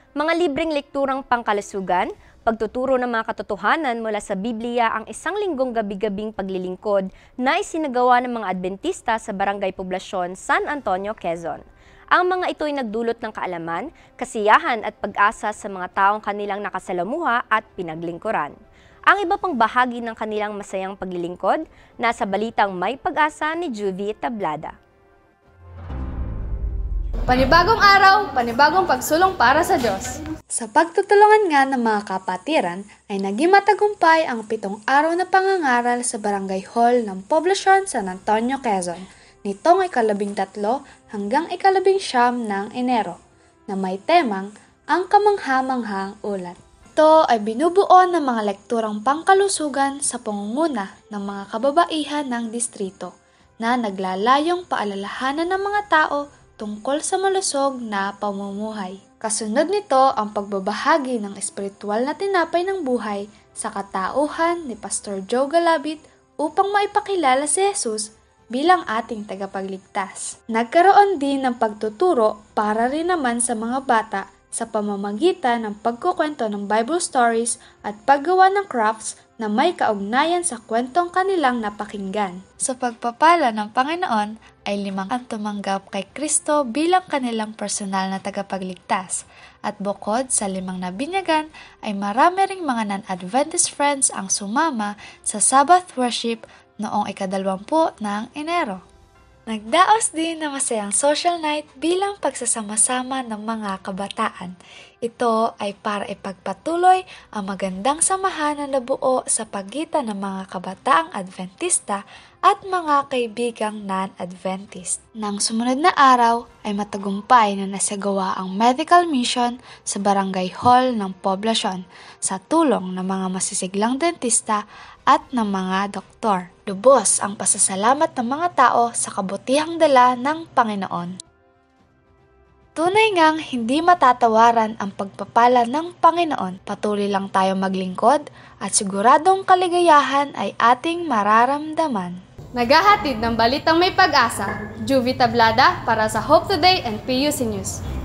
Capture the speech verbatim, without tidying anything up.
Mga libreng lekturang pangkalusugan, pagtuturo ng mga katotohanan mula sa Biblia ang isang linggong gabi-gabing paglilingkod na isinagawa ng mga Adventista sa Barangay Poblasyon, San Antonio, Quezon. Ang mga ito ay nagdulot ng kaalaman, kasiyahan at pag-asa sa mga taong kanilang nakasalamuha at pinaglingkuran. Ang iba pang bahagi ng kanilang masayang paglilingkod, nasa balitang May Pag-asa ni Juvie Tablada. Panibagong araw, panibagong pagsulong para sa Diyos. Sa pagtutulungan nga ng mga kapatiran ay naging matagumpay ang pitong araw na pangangaral sa Barangay Hall ng Poblasyon, San Antonio, Quezon, nitong ikalabing tatlo hanggang ikalabing siyam ng Enero, na may temang ang kamangha-manghang ulat. Ito ay binubuo ng mga lekturang pangkalusugan sa pangunguna ng mga kababaihan ng distrito na naglalayong paalalahanan ng mga tao tungkol sa malusog na pamumuhay. Kasunod nito ang pagbabahagi ng espiritual na tinapay ng buhay sa katauhan ni Pastor Joe Galabit upang maipakilala si Jesus bilang ating tagapagligtas. Nagkaroon din ng pagtuturo para rin naman sa mga bata sa pamamagitan ng pagkukwento ng Bible stories at paggawa ng crafts na may kaugnayan sa kwentong kanilang napakinggan. Sa pagpapala ng Panginoon ay limang ang tumanggap kay Kristo bilang kanilang personal na tagapagligtas. At bukod sa limang nabinyagan ay marami ring mga non-Adventist friends ang sumama sa Sabbath worship noong ikadalawampu ng Enero. Nagdaos din na masayang social night bilang pagsasama-sama ng mga kabataan. Ito ay para ipagpatuloy ang magandang samahan na nabuo sa pagitan ng mga kabataang Adventista at mga kaibigang non-Adventist. Nang sumunod na araw ay matagumpay na nasagawa ang medical mission sa Barangay Hall ng Poblasyon sa tulong ng mga masisiglang dentista at ng mga doktor. Lubos ang pasasalamat ng mga tao sa kabutihang dala ng Panginoon. Tunay ngang hindi matatawaran ang pagpapala ng Panginoon. Patuloy lang tayo maglingkod at siguradong kaligayahan ay ating mararamdaman. Naghahatid ng balitang may pag-asa, Juvie Tablada para sa Hope Today and P U C News.